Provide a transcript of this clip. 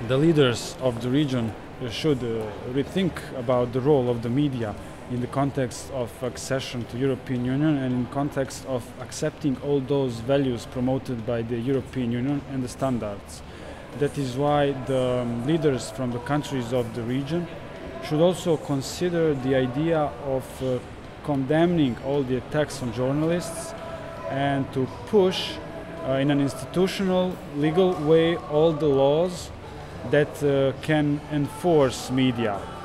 the leaders of the region should rethink about the role of the media in the context of accession to European Union and in context of accepting all those values promoted by the European Union and the standards. That is why the leaders from the countries of the region should also consider the idea of condemning all the attacks on journalists and to push in an institutional, legal way all the laws that can enforce media.